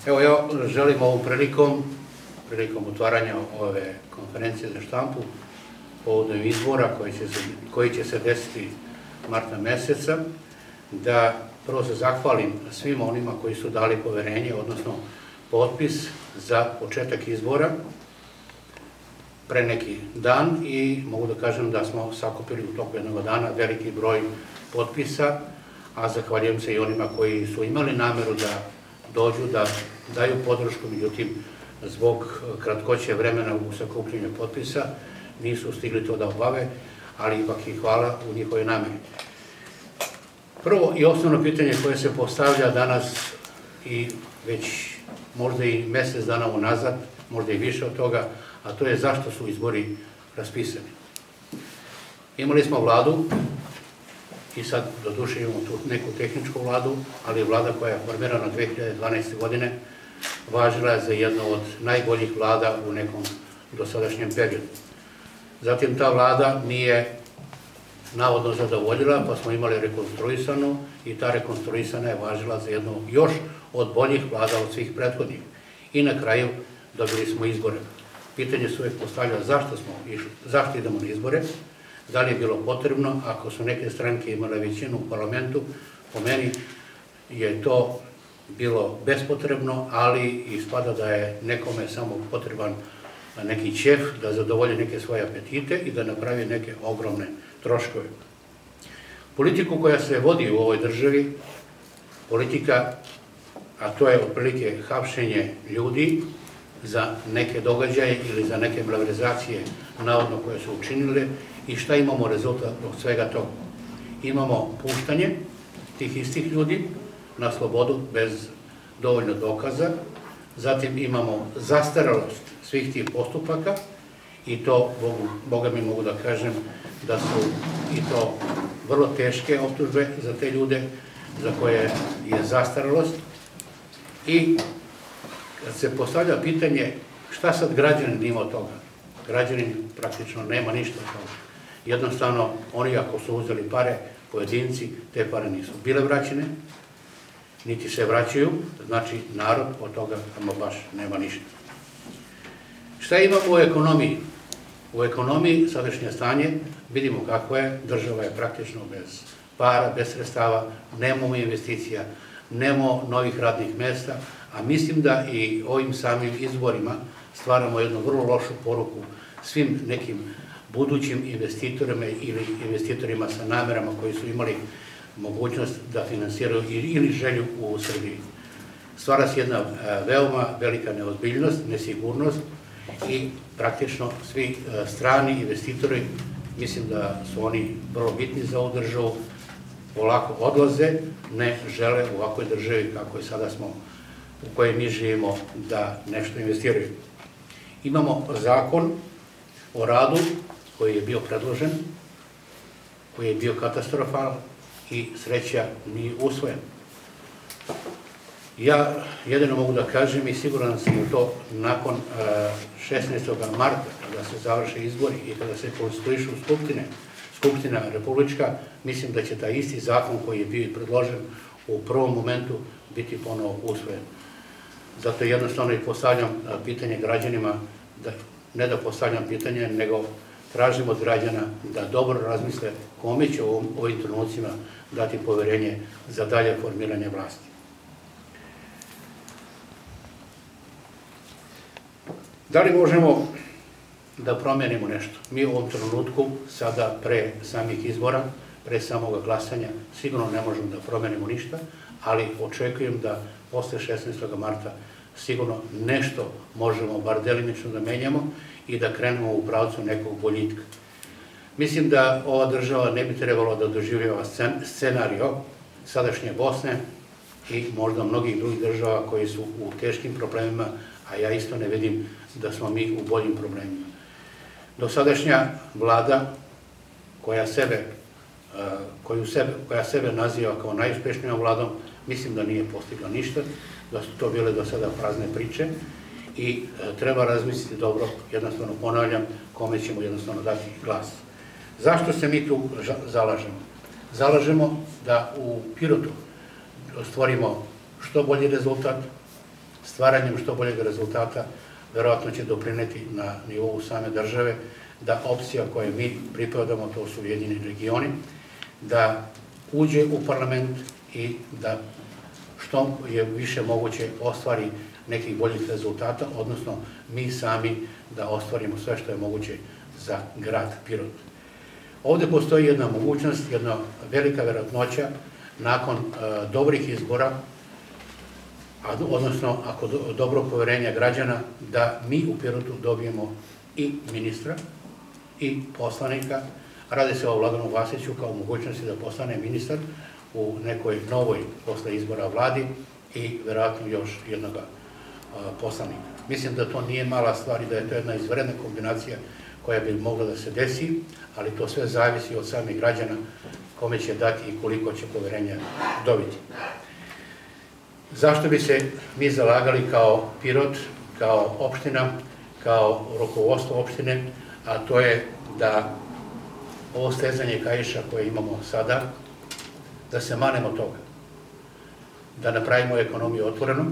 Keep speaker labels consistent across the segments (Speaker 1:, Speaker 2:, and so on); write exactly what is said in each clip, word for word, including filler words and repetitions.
Speaker 1: Evo, ja želim ovom prilikom, prilikom otvaranja ove konferencije za štampu, povodom izbora koji će se desiti marta meseca, da prvo se zahvalim svima onima koji su dali poverenje, odnosno potpis za početak izbora pre neki dan i mogu da kažem da smo sakupili u toku jednog dana veliki broj potpisa, a zahvaljujem se i onima koji su imali nameru da dođu, da daju podršku, međutim, zbog kratkoće vremena u sakupljenju potpisa nisu stigli to da obave, ali ipak i hvala u njihovoj nameri. Prvo i osnovno pitanje koje se postavlja danas i već možda i mesec dana unazad, možda i više od toga, a to je zašto su izbori raspisani. Imali smo vladu i sad doduše imamo tu neku tehničku vladu, ali vlada koja je formirana dve hiljade dvanaeste. godine važila je za jednu od najboljih vlada u nekom dosadašnjem periodu. Zatim ta vlada nije navodno zadovoljila, pa smo imali rekonstruisanu i ta rekonstruisana je važila za jednu još od boljih vlada od svih prethodnih. I na kraju dobili smo izbore. Pitanje se uvijek postavlja zašto smo išli, zašto idemo na izbore, da li je bilo potrebno, ako su neke stranke imale većinu u parlamentu, po meni je to bilo bespotrebno, ali ispada da je nekome samo potreban neki ćef da zadovolji neke svoje apetite i da napravi neke ogromne troškove. Politiku koja se vodi u ovoj državi, politika, a to je otprilike hapšenje ljudi za neke događaje ili za neke malverzacije navodno koje su učinile, i šta imamo rezultat od svega toga? Imamo puštanje tih istih ljudi na slobodu bez dovoljno dokaza, zatim imamo zastaralost svih tih postupaka i to, Boga mi mogu da kažem, da su i to vrlo teške optužbe za te ljude za koje je zastaralost. I kad se postavlja pitanje šta sad građanin ima od toga, građanin praktično nema ništa od toga. Jednostavno, oni ako su uzeli pare, pojedinci, te pare nisu bile vraćene, niti se vraćaju, znači narod od toga ama baš nema ništa. Šta imamo u ekonomiji? U ekonomiji sadašnje stanje vidimo kako je, država je praktično bez para, bez sredstava, nemamo investicija, nemamo novih radnih mesta, a mislim da i ovim samim izborima stvaramo jednu vrlo lošu poruku svim nekim budućim investitorima ili investitorima sa namerama koji su imali mogućnost da finansiraju ili želju u Srbiji. Stvara se jedna veoma velika neozbiljnost, nesigurnost i praktično svi strani investitori, mislim da su oni vrlo bitni za ovu državu, polako odlaze, ne žele u ovakvoj državi kako je sada smo, u kojoj mi živimo, da nešto investiraju. Imamo zakon o radu koji je bio predložen, koji je bio katastrofalan i sreća nije usvojen. Ja jedino mogu da kažem i siguran sam u to nakon šesnaestog marta kada se završe izbori i kada se konstituišu skupštine, Skupština republička, mislim da će taj isti zakon koji je bio predložen u prvom momentu biti ponovo usvojen. Zato jednostavno i postavljam pitanje građanima, ne da postavljam pitanje, nego tražim od građana da dobro razmisle kome će u ovim trenucima dati poverenje za dalje formiranje vlasti. Da li možemo da promenimo nešto? Mi u ovom trenutku, sada pre samih izbora, pre samog glasanja, sigurno ne možemo da promenimo ništa, ali očekujem da posle šesnaestog marta sigurno nešto možemo, bar delimično, da menjamo i da krenemo u pravcu nekog boljitka. Mislim da ova država ne bi trebalo da doživljava scenario sadašnje Bosne i možda mnogih drugih država koji su u teškim problemima, a ja isto ne vidim da smo mi u boljim problemima. Dosadašnja vlada koja sebe, koja sebe naziva kao najuspešnijom vladom, mislim da nije postigla ništa, da su to bile do sada prazne priče i treba razmisliti dobro, jednostavno ponavljam, kome ćemo jednostavno dati glas. Zašto se mi tu zalažemo? Zalažemo da u Pirotu stvorimo što bolji rezultat, stvaranjem što boljeg rezultata verovatno će doprineti na nivou same države da opcija koje mi pripadamo, to su Ujedinjeni regioni, da uđe u parlament i da što je više moguće ostvari nekih boljih rezultata, odnosno mi sami da ostvarimo sve što je moguće za grad Pirot. Ovde postoji jedna mogućnost, jedna velika verovatnoća nakon dobrih izbora, odnosno ako dobrog poverenja građana, da mi u Pirotu dobijemo i ministra i poslanika. Radi se o Vladanu Vasiću kao mogućnosti da postane ministar u nekoj novoj posle izbora vladi i verovatno još jednog poslanika. Mislim da to nije mala stvar i da je to jedna izvanredna kombinacija koja bi mogla da se desi, ali to sve zavisi od samih građana kome će dati i koliko će poverenja dobiti. Zašto bi se mi zalagali kao Pirot, kao opština, kao rukovodstvo opštine, a to je da ovo stezanje kaiša koje imamo sada, da se manemo toga, da napravimo ekonomiju otvorenu,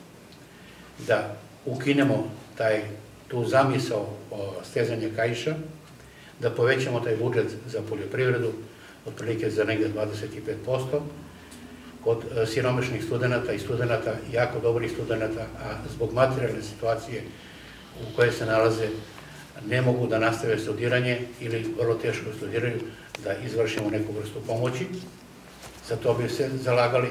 Speaker 1: da ukinemo taj, tu zamisao o stezanje kaiša, da povećamo taj budžet za poljoprivredu, otprilike za negde dvadeset pet posto, kod siromašnih studenta i studenta, jako dobrih studenta, a zbog materijalne situacije u kojoj se nalaze, ne mogu da nastave studiranje ili vrlo teško studiraju, da izvršimo neku vrstu pomoći. Za to bi se zalagali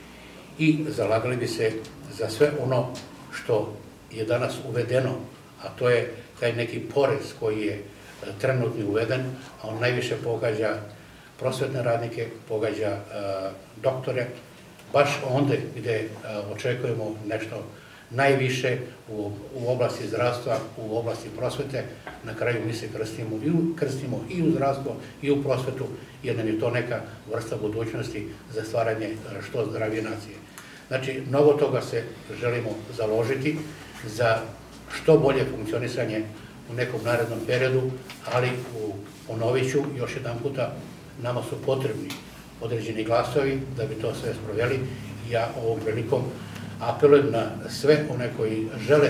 Speaker 1: i zalagali bi se za sve ono što je danas uvedeno, a to je taj neki porez koji je trenutno uveden, a on najviše pogađa prosvetne radnike, pogađa doktore, baš onda gde očekujemo nešto najviše u oblasti zdravstva, u oblasti prosvete. Na kraju mi se krstimo i u zdravstvo i u prosvetu, jer nam je to neka vrsta budućnosti za stvaranje što zdravije nacije. Znači, mnogo toga se želimo založiti za što bolje funkcionisanje u nekom narednom periodu, ali ponovit ću još jedan puta, nama su potrebni određeni glasovi da bi to sve sproveli. Ja ovom prilikom apelujem na sve one koji žele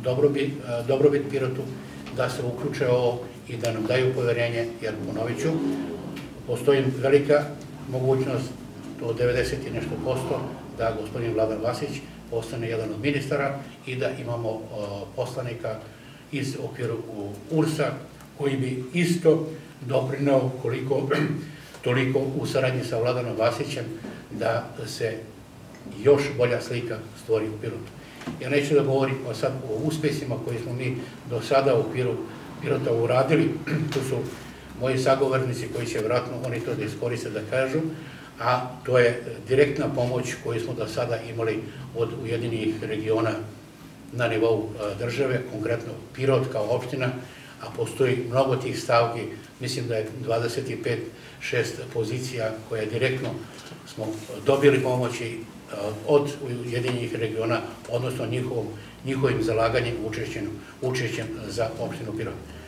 Speaker 1: dobrobit Pirotu da se uključe ovo i da nam daju poverenje, jer ponovit ću, postoji velika mogućnost, to devedeset i nešto posto, da gospodin Vladan Vasić postane jedan od ministara i da imamo poslanika iz okviru U R S-a koji bi isto doprineo koliko toliko u saradnji sa Vladanom Vasićem da se još bolja slika stvori u Pirotu. Ja neću da govorim sad o uspesima koji smo mi do sada u okviru Pirota uradili, tu su moji sagovornici koji će vjerojatno oni to da iskoriste da kažu, a to je direktna pomoć koju smo do sada imali od Ujedinjenih regiona na nivou države, konkretno Pirot kao opština, a postoji mnogo tih stavki, mislim da je dvadeset pet šest pozicija koje direktno smo dobili pomoći od Ujedinjenih regiona, odnosno njihovim zalaganjem, učešćem za opštinu Pirot.